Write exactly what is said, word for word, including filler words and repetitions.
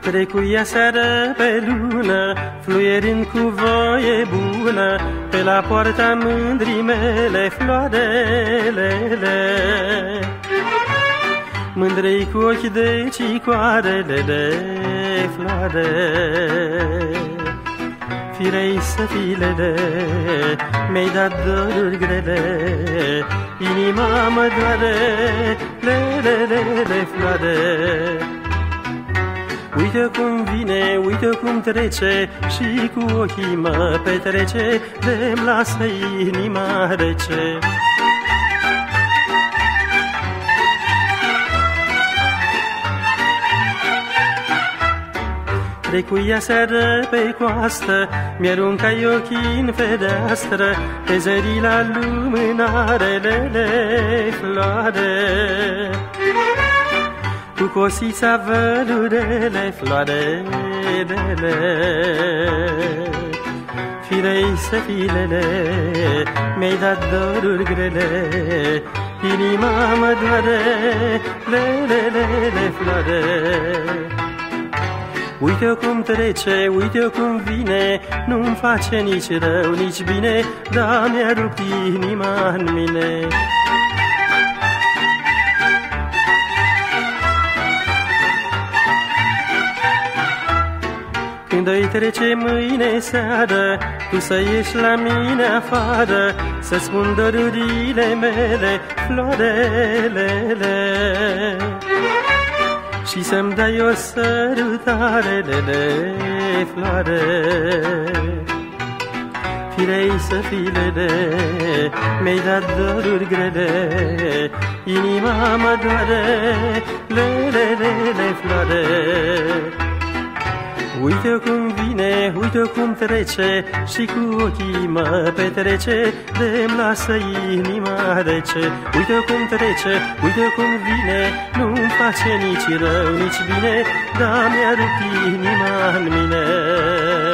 Trecuia seară pe lună, fluierind cu voie bună, pe la poarta mândrii mele floarelele. Mândrei cu ochi de cicoarelele floare, firei să filele, mi-ai dat doruri grele, inima mă doare, lelelele floare. Uite cum vine, uite cum trece, și cu ochii mă petrece, de-mi lasă inima rece. Trecuia seară pe coastă, mi-aruncai ochii în fereastră, pe zări la lumânarelele floare. Cu cosița vălurele floarelele, firei să filele, mi-ai dat doruri grele, inima mă doare, lelelele floare. Uite-o cum trece, uite-o cum vine, nu-mi face nici rău, nici bine, dar mi-a rupt inima în mine. Când o-i trece mâine seară, tu să ieși la mine afară, să spun dorurile mele, floarelele, și să-mi dai o sărutare, lele, floare. Firei să filele, mi-ai dat doruri grele, inima mă doare, lelelele, floare. Uite-o cum vine, uite-o cum trece, și cu ochii mă petrece, de-mi lasă inima rece. Uite-o cum trece, uite-o cum vine, nu-mi face nici rău, nici bine, dar mi-a rupt inima în mine.